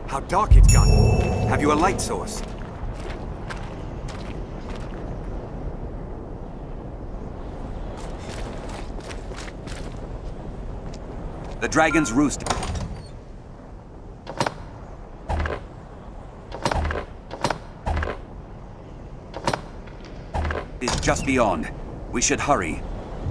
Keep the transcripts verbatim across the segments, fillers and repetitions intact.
How dark it's gotten. Have you a light source? The dragon's roost is just beyond. We should hurry.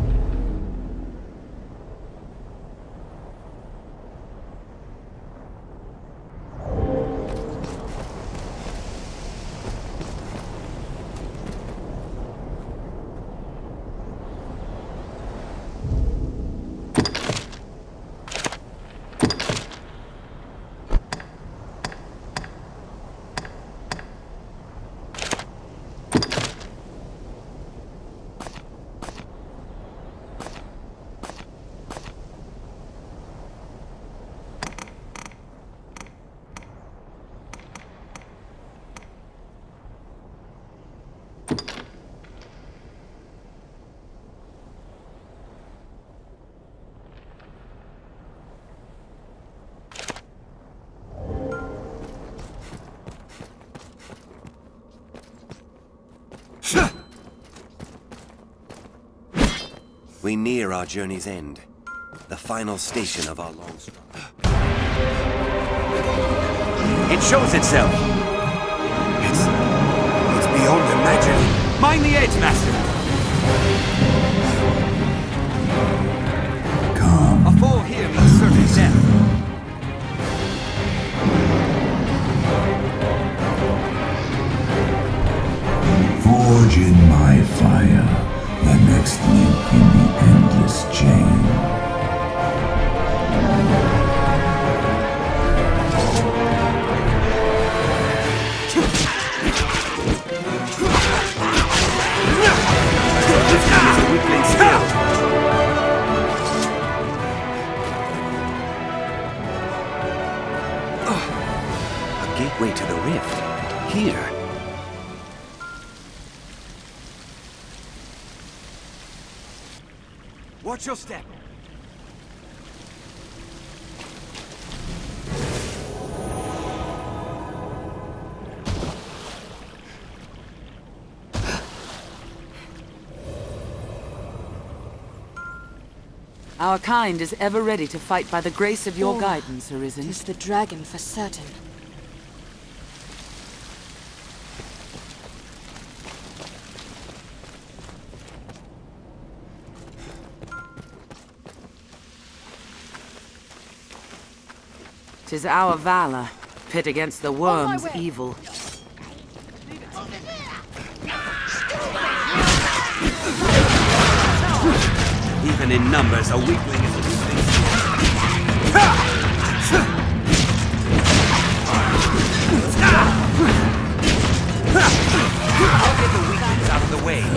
We near our journey's end, the final station of our long struggle. It shows itself! It's... it's beyond imagining. Mind the edge, Master! Come. A fall here means certain death. Forge in my fire. The next link in the endless chain. A gateway to the rift. Here. Watch your step. Our kind is ever ready to fight by the grace of your Oh, guidance, Arisen. 'Tis the dragon for certain. Tis our valor, pit against the worm's evil. Even in numbers, a weakling is a weakling. I'll get the weaklings out of the way.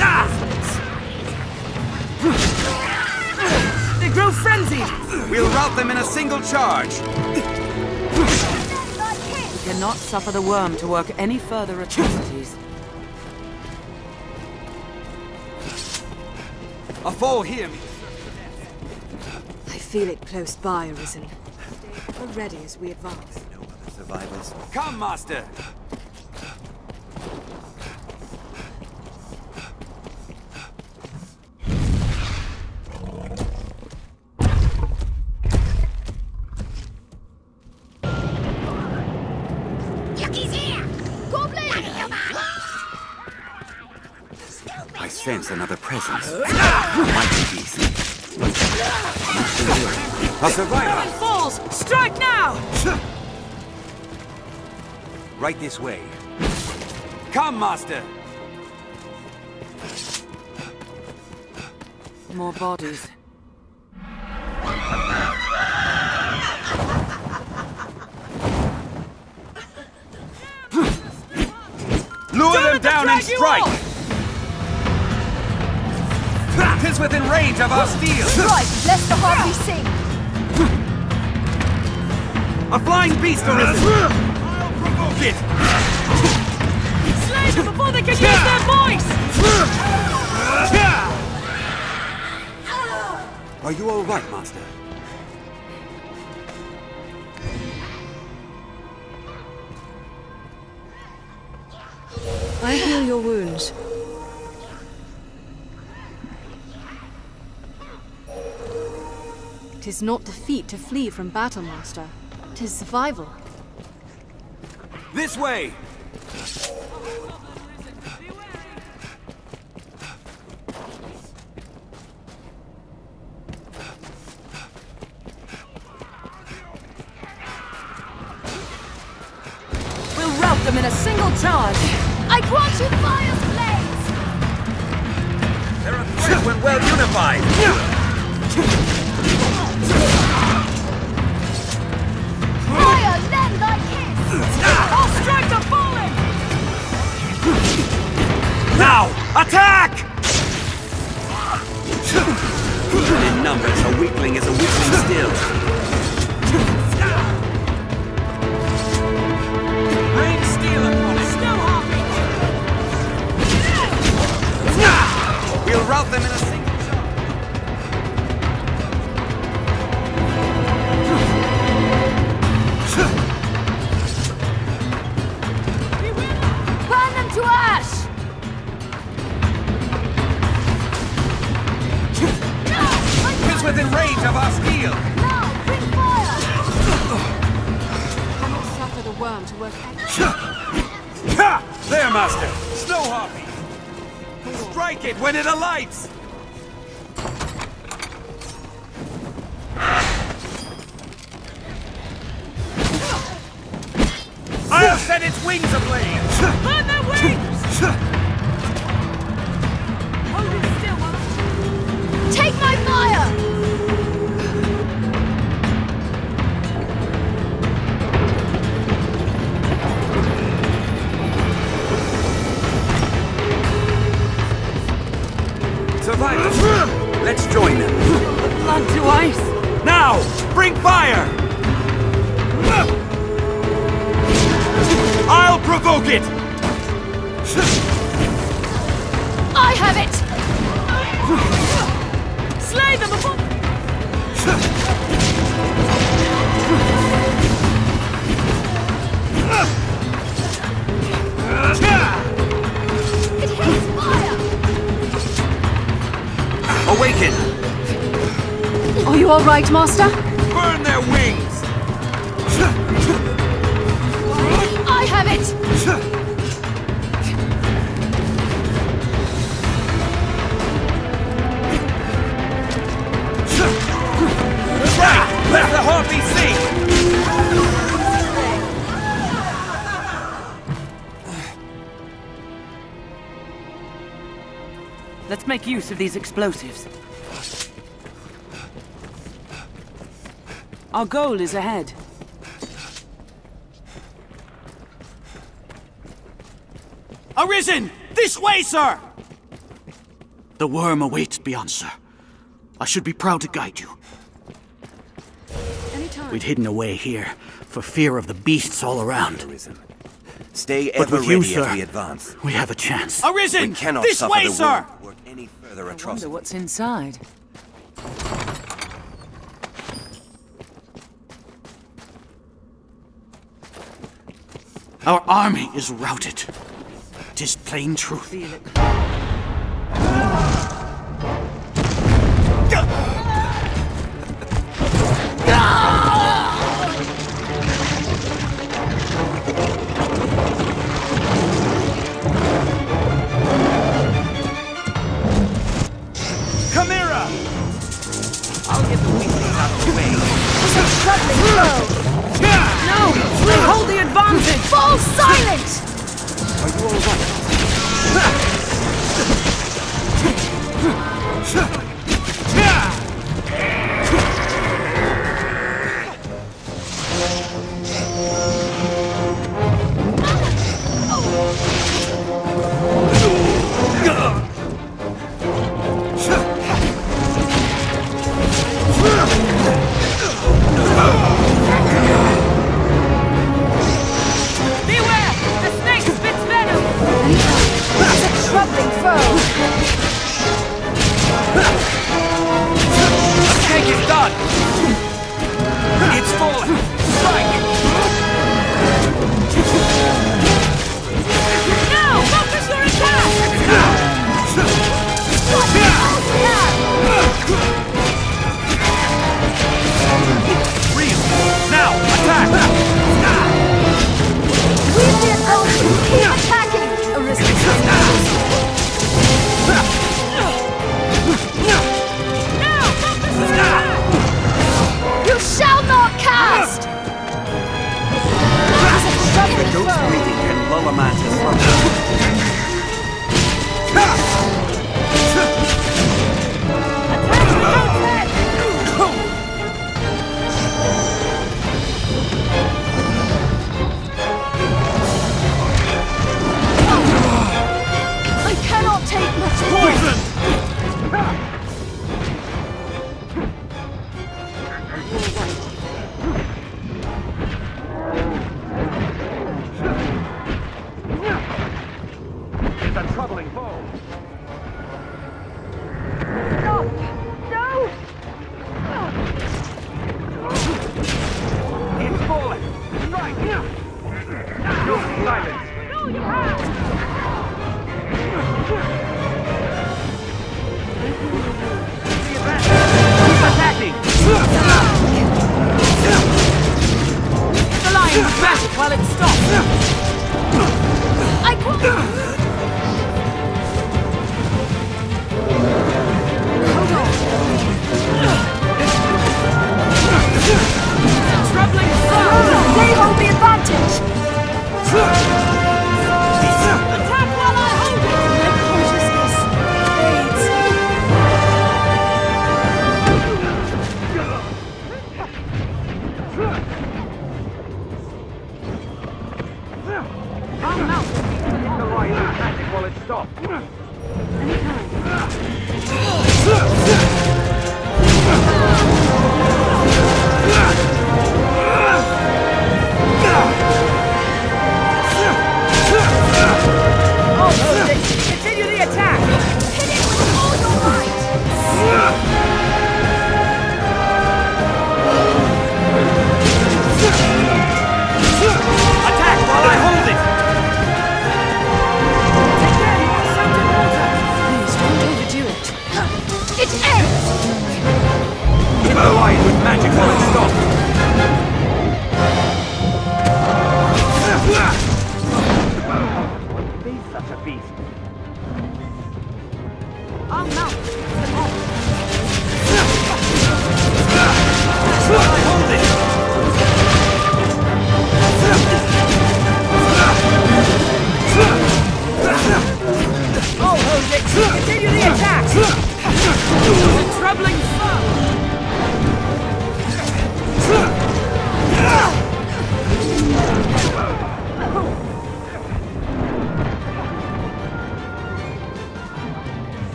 They grow frenzied! We'll rout them in a single charge. We cannot suffer the worm to work any further atrocities. A fall here. I feel it close by, Arisen. We're ready as we advance. No other survivors. Come, Master. I sense another presence. Mighty beast. A survivor! Falls! Strike now! Right this way. Come, Master! More bodies. Lure them down and strike! All. Tis within range of our steel! Strike, lest the heart be sing! A flying beast arisen! I'll provoke it! Slay them before they can use their voice! Are you all right, Master? I heal your wounds. Tis not defeat to flee from battle, Master. Tis survival. This way! We'll rout them in a single charge! I grant you fire's blades! They're a threat when well unified! Fire, lend thy kiss! I'll strike the fallen! Now! Attack! Even in numbers, a weakling is a weakling still. Rain steel upon it! Snow Harpy! We'll rout them in a single shot! Burn them to ash! No! It's within range of our steel! Now, bring fire! Cannot suffer the worm to work extra. Ha! There, Master! Snow Harpy! Strike it when it alights! I'll set its wings ablaze! Burn their wings! Hold it still while Take my fire! Survivors! Let's join them! blood to ice! Now! Bring fire! I'll provoke it! I have it! Slay them before... It hits fire! Awaken! Are you all right, Master? Burn their wings! I have it! Right! Let the harpy sing! Let's make use of these explosives. Our goal is ahead. Arisen! This way, sir! The worm awaits beyond, sir. I should be proud to guide you. Anytime. We'd hidden away here, for fear of the beasts all around. Arisen. Stay But ever with you, ready sir, as we advance. we have a chance. Arisen! We cannot This suffer way, the sir! worm to work any further I wonder atrocity. what's inside. Our army is routed. 'Tis plain truth. Feel it. Chimera! I'll get the weaklings out of the way. Struggling low! No! We hold the advantage! Fall silent! Are you all right? Beware! The snake spits venom! It's a troubling foe!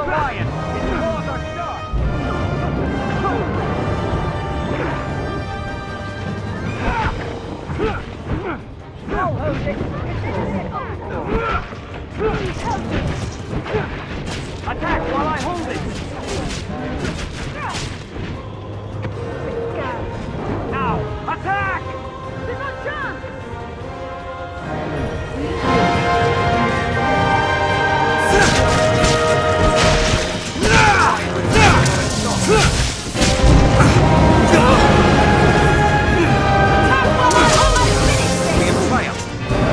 the lion! His claws are sharp! No, Jose! Please help me! Attack while I hold it! Now, attack! There's no chance! We have triumphed!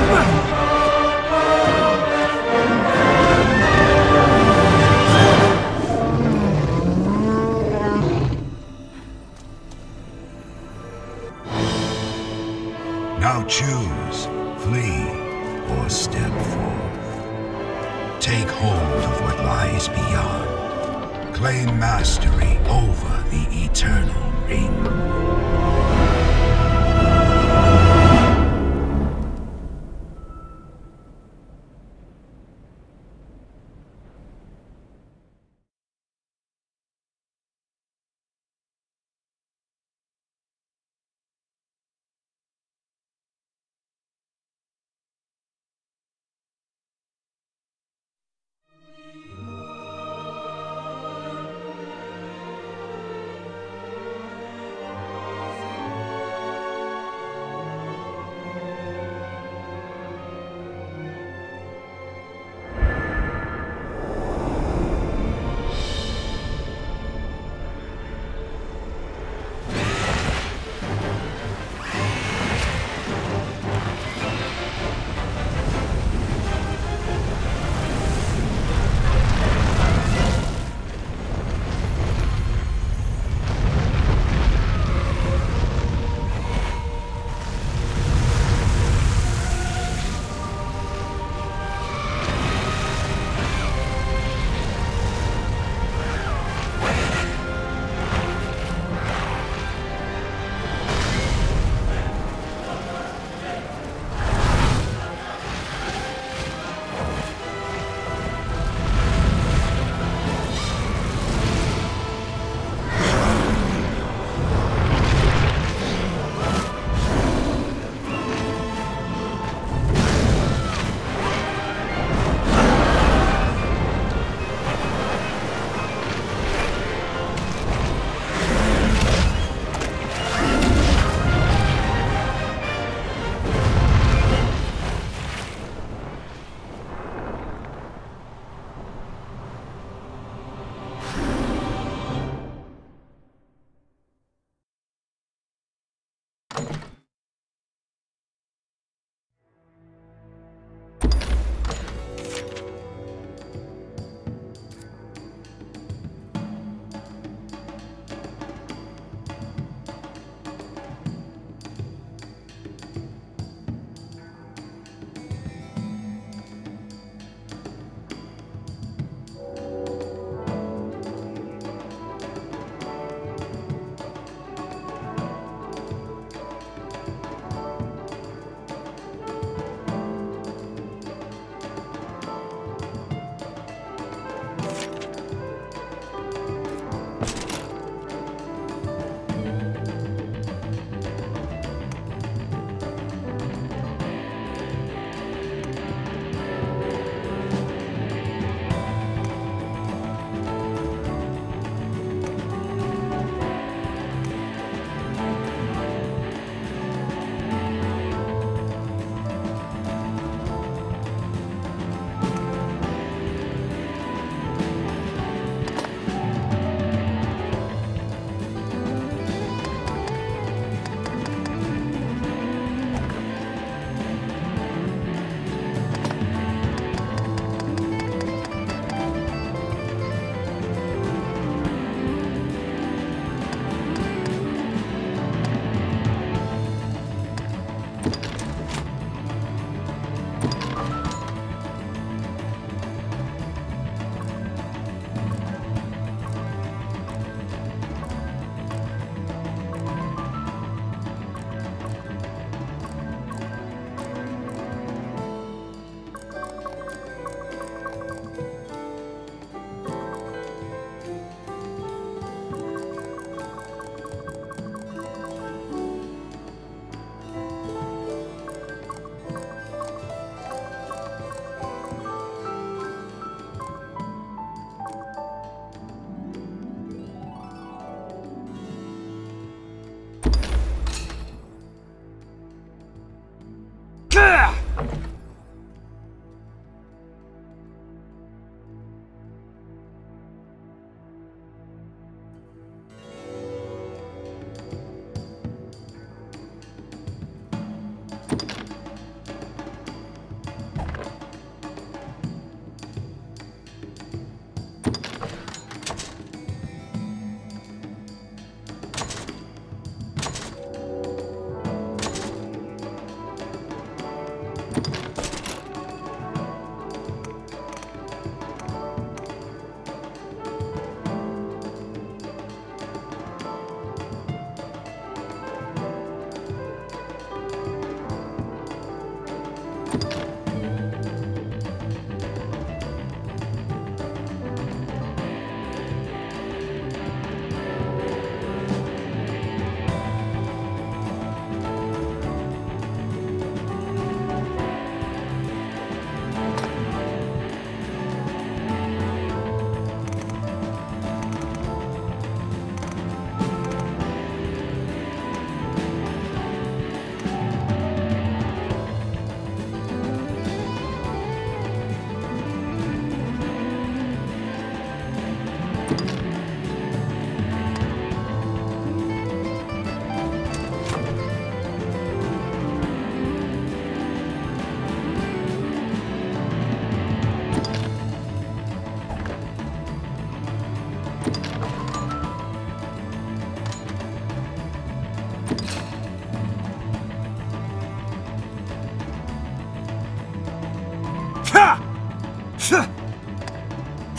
Now choose, flee, or step forth. Take hold of what lies beyond. Claim mastery over the Eternal Ring.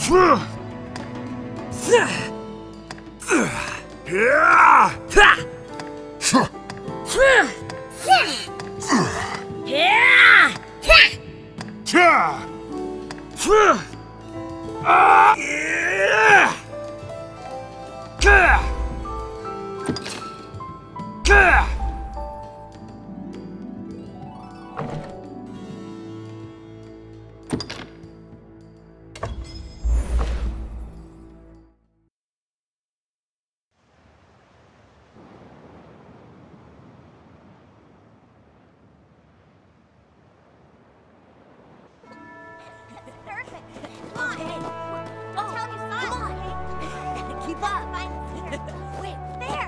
Perfect. Come on. Hey. Oh, tell me, come on. Keep up. I'm here. Wait, there.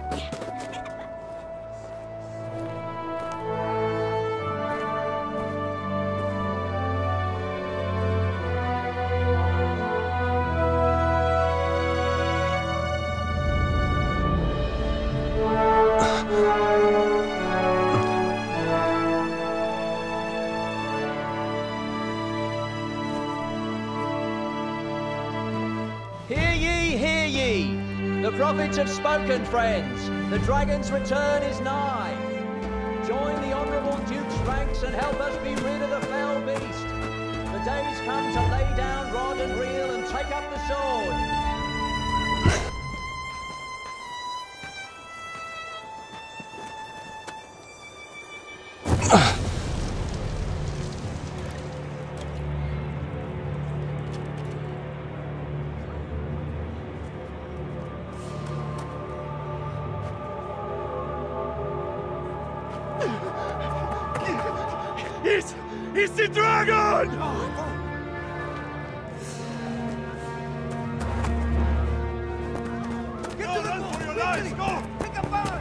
Hear ye, hear ye! The prophets have spoken, friends. The dragon's return is nigh. Join the honourable Duke's ranks and help us be rid of the fell beast. The day's come to lay down rod and reel and take up the sword. It's... it's the dragon! Get to the run for your lives! Go! Pick up fire!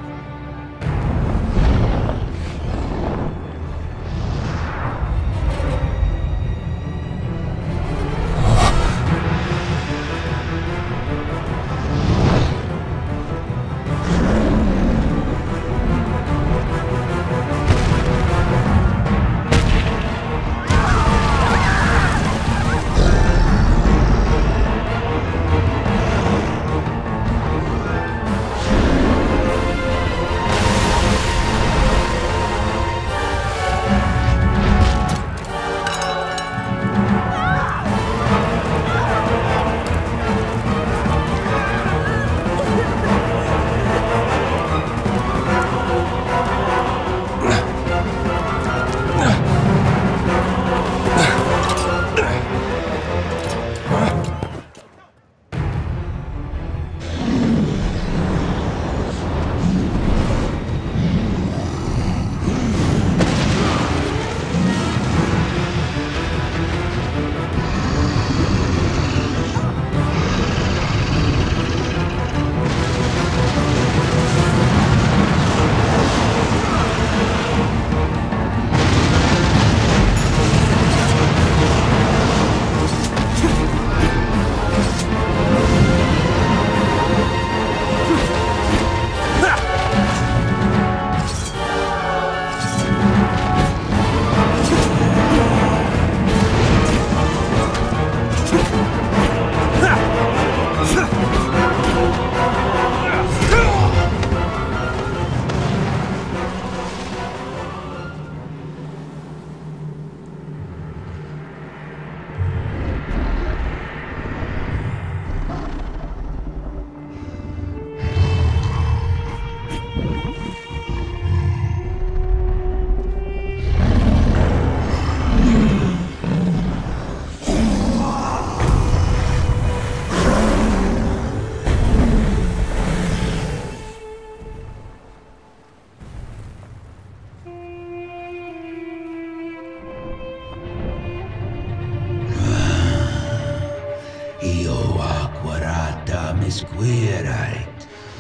Misquirite.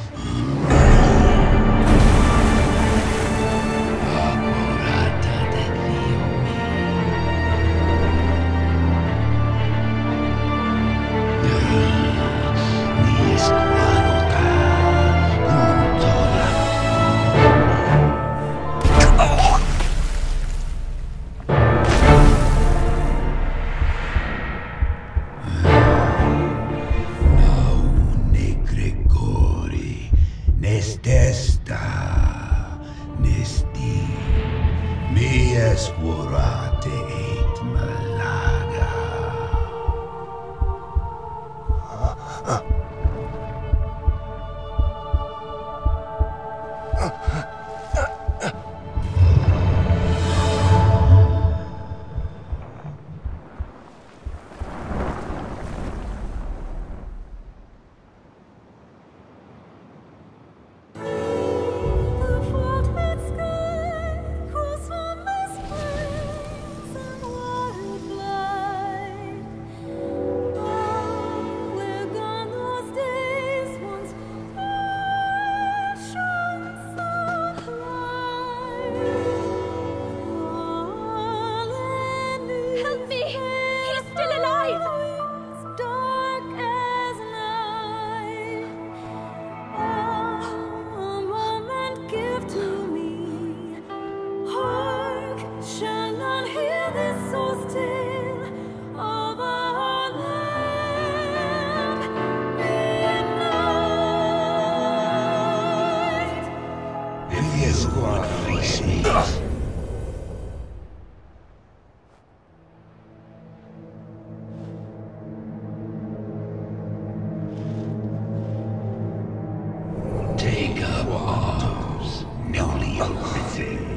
Accurata dell'Iomi. Mi squaluta junto la Testa Nisti Mies Wurate Eit Malaga. Help me! He's still alive! Mies Wurate Take up arms, newly arisen.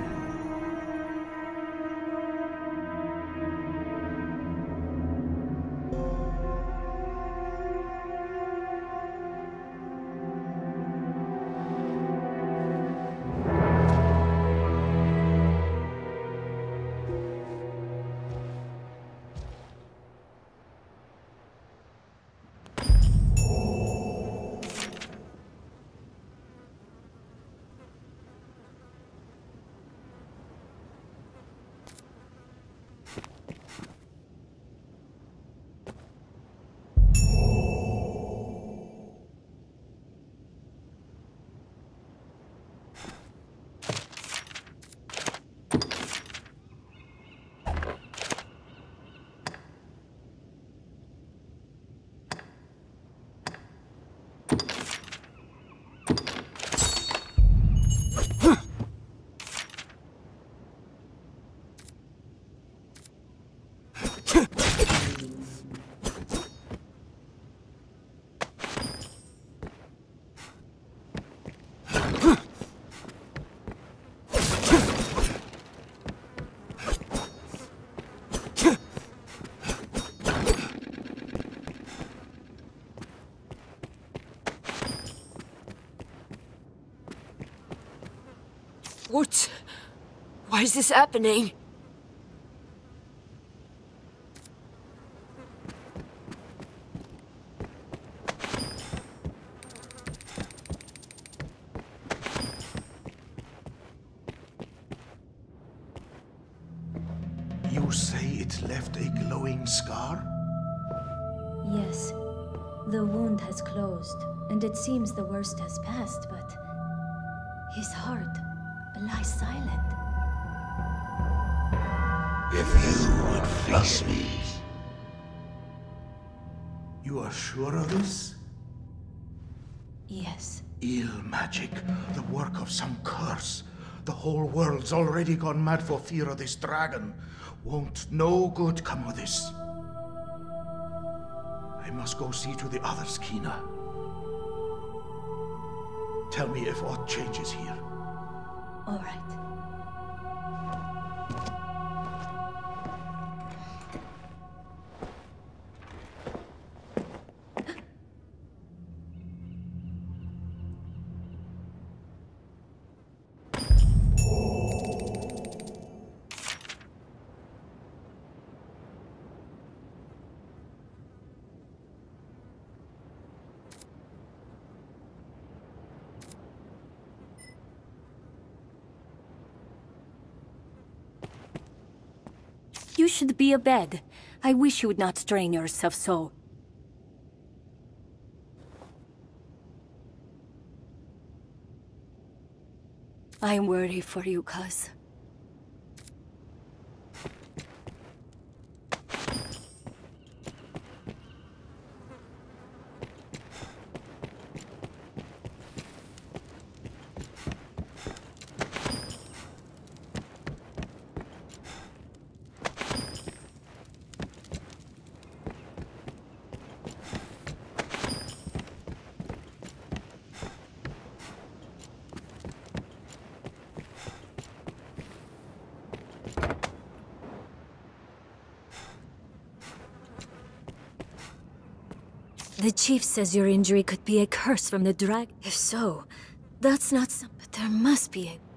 What? Why is this happening? You say it left a glowing scar? Yes. The wound has closed, and it seems the worst has passed, but his heart lies silent. If you would face me. You are sure of this? Yes. Ill magic, the work of some curse. The whole world's already gone mad for fear of this dragon. Won't no good come of this. I must go see to the others, Kina. Tell me if aught changes here. All right. You should be abed. I wish you would not strain yourself so. I worry for you, cuz. The chief says your injury could be a curse from the drag. If so, that's not some. But there must be a.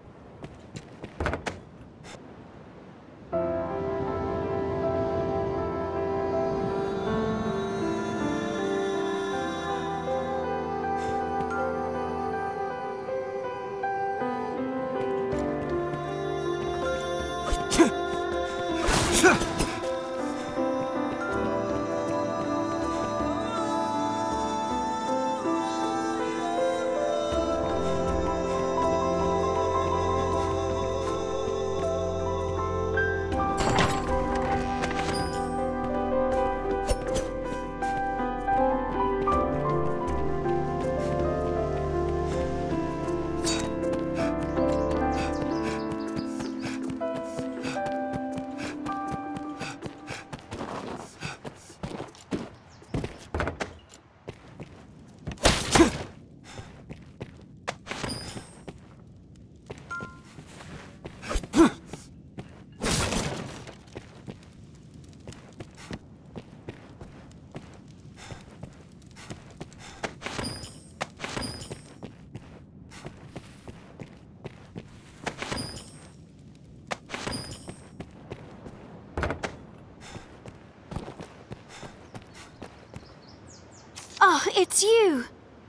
Oh, it's you!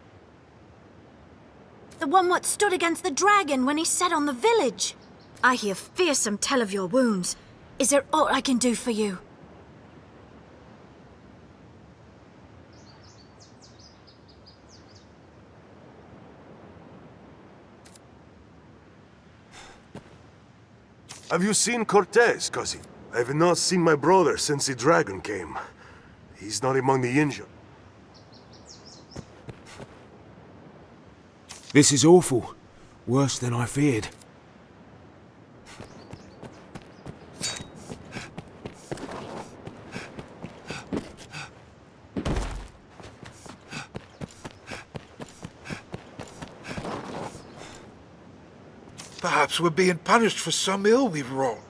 The one what stood against the dragon when he set on the village. I hear fearsome tell of your wounds. Is there aught I can do for you? Have you seen Cortez, cousin? I have not seen my brother since the dragon came. He's not among the injured. This is awful. Worse than I feared. Perhaps we're being punished for some ill we've wrought.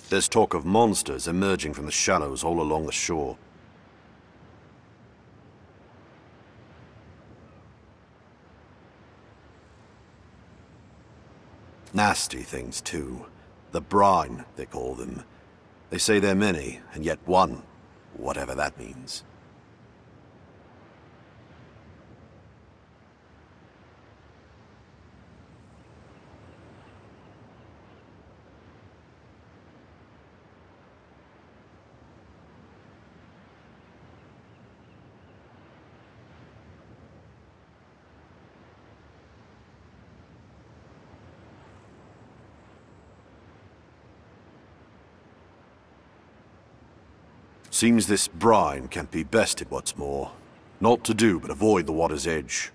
There's talk of monsters emerging from the shallows all along the shore. Nasty things, too. The brine, they call them. They say they're many, and yet one, whatever that means. Seems this brine can't be bested what's more. Naught to do but avoid the water's edge.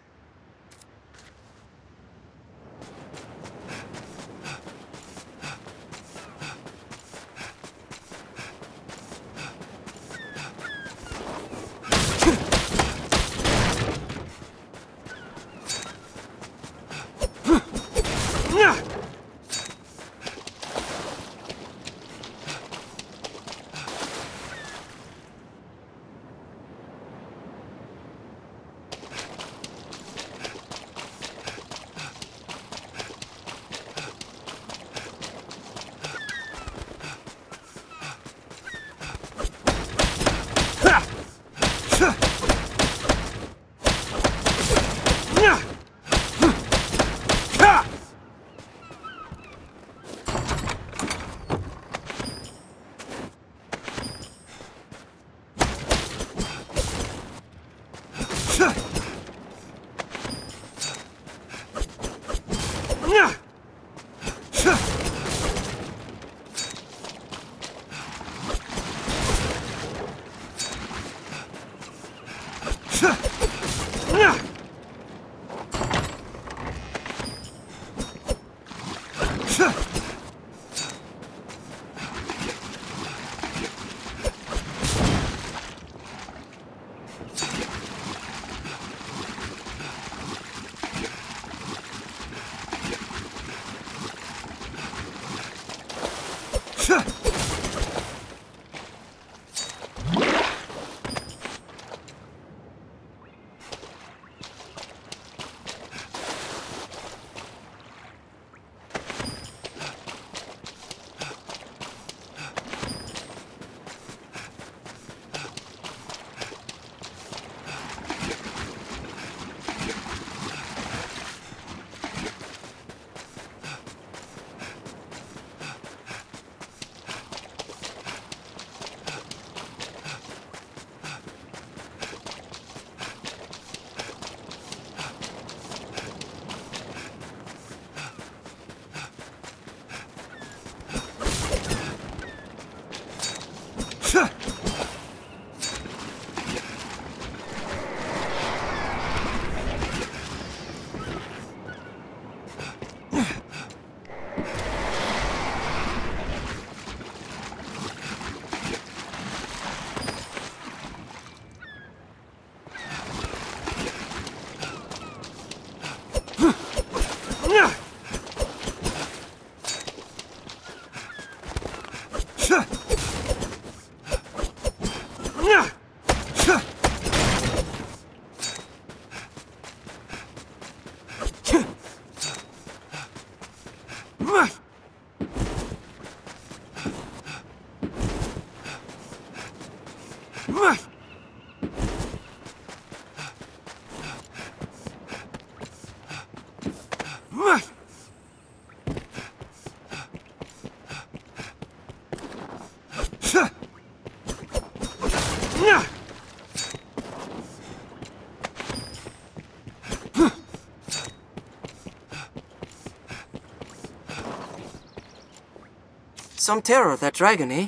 Some terror, that dragon, eh?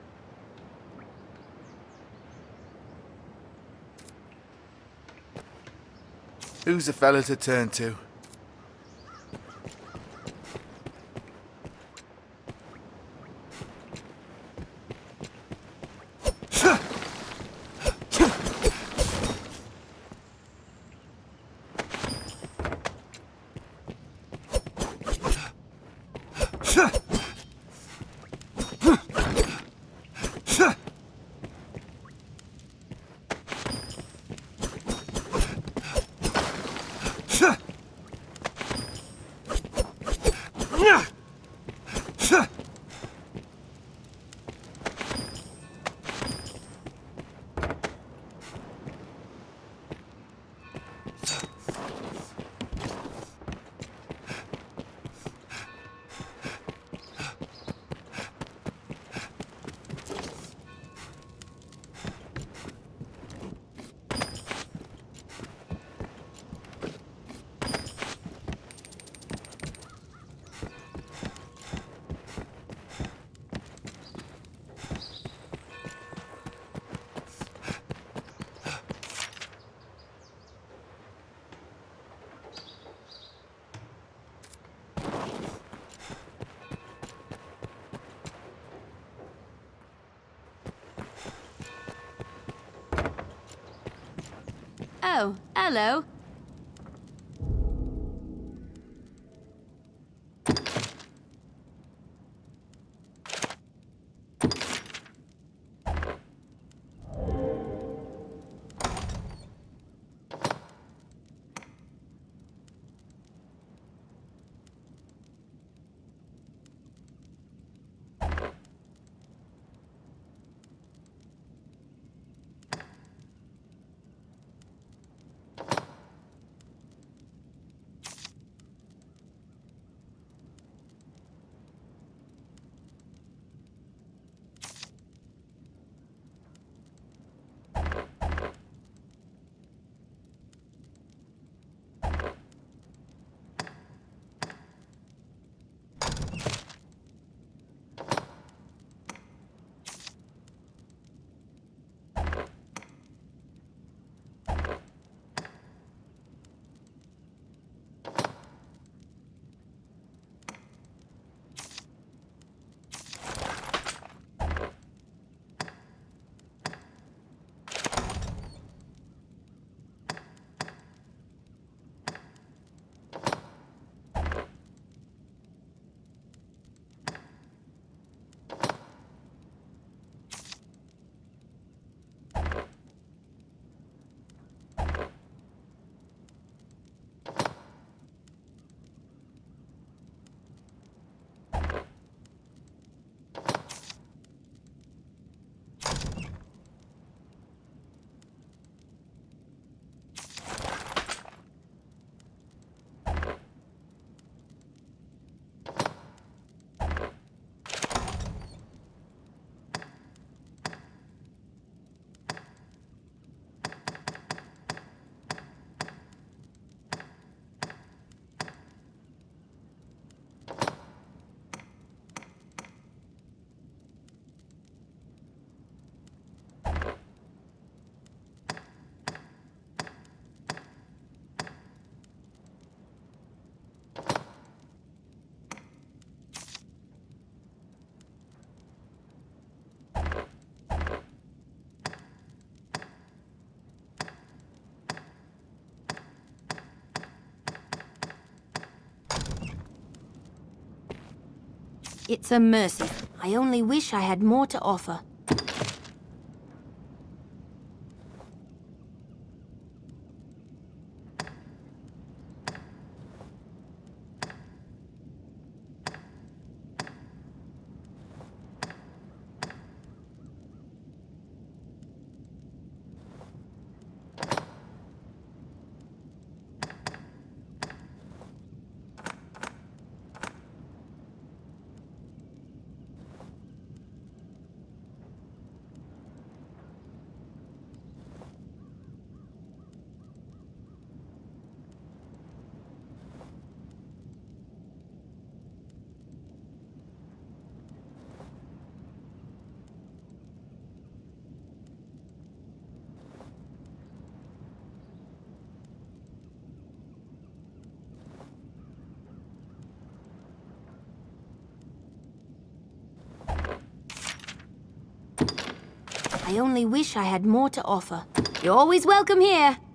Who's the fella to turn to? Huh! Oh, hello. It's a mercy. I only wish I had more to offer. I only wish I had more to offer. You're always welcome here.